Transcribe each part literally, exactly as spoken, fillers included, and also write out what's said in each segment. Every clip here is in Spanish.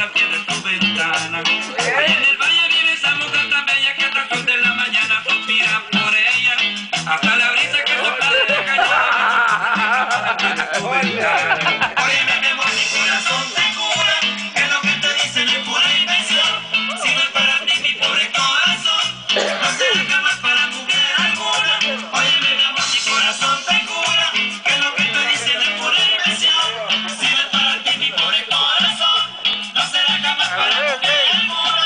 pie de tu ventana. Allá en el valle vive esa mujer tan bella que hasta las de la mañana suspiran por ella. Hasta la brisa que sopla de la calle de tu ventana. Óyeme, mi amor, mi corazón te cura, que lo que te dicen es pura invención. Si no es para ti, mi pobre corazón, no será jamás para mujer alguna. Óyeme, mi amor, mi corazón te cura, que lo que te dicen es pura invención. Si no es para ti, mi pobre corazón, no será jamás para mujer alguna.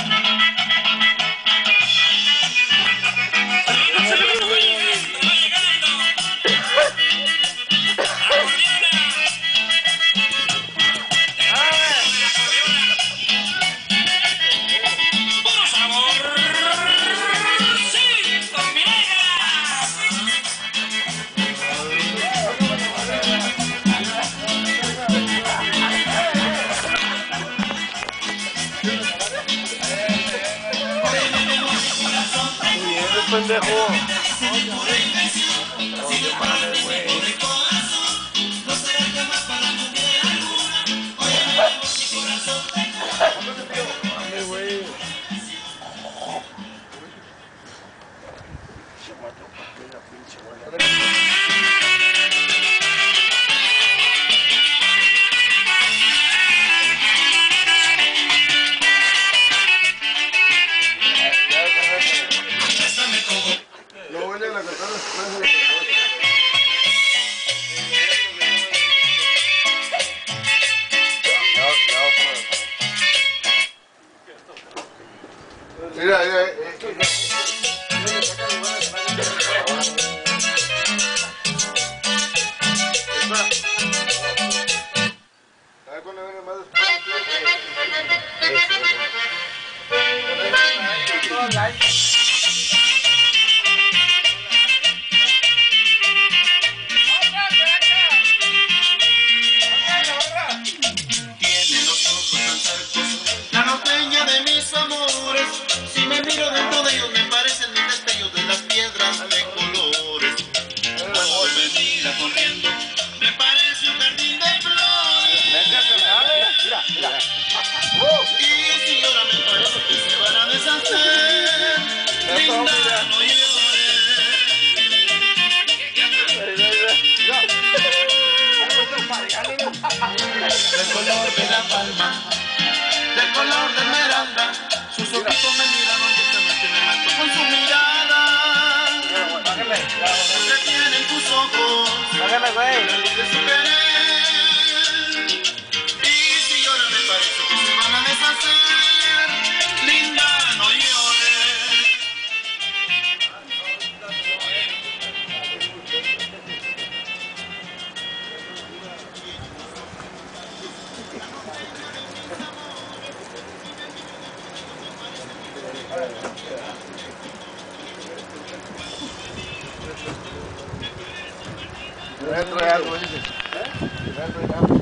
Pendejo. No voy a la cantar después de... Mira, mira, eh, ¿sabes cuándo viene más después? Tiene los ojos tan cercos, la norteña de mis amores. Si me miro dentro de ellos me parecen los destellos de las piedras de colores. Cuando me mira corriendo, me parece un jardín de flores. Mira, mira. Y si llora me parece que se van a deshacer. Linda, no llores. Del color de la palma, del color de esmeralda, sus ojitos me miraron y esta noche me mató con su mirada. Que tienen tus ojos, la luz de su querer. Y si llora me parece que se van a deshacer. Linda, no llores. Dentro de algo, dice. Dentro de algo.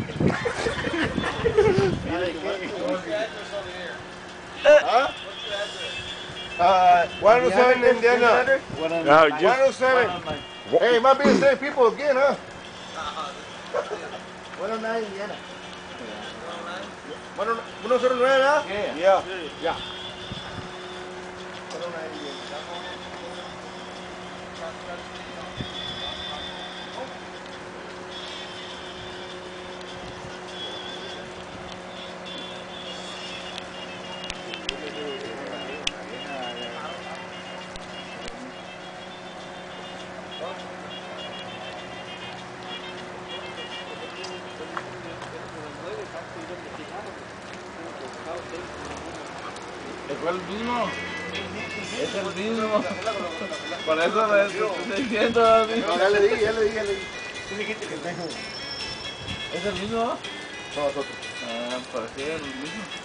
¿Ah? Uh, one oh seven Indiana. No, one just oh seven. Hey, it might be the same people again, huh? one oh nine Indiana. one oh nine, huh? yeah. Yeah. Yeah. one oh nine Indiana. Es el mismo. Es el mismo. Por eso me estoy diciendo. No, ya le di, ya le di, ya le di. ¿Es el mismo? No, nosotros. Ah, parecía el mismo.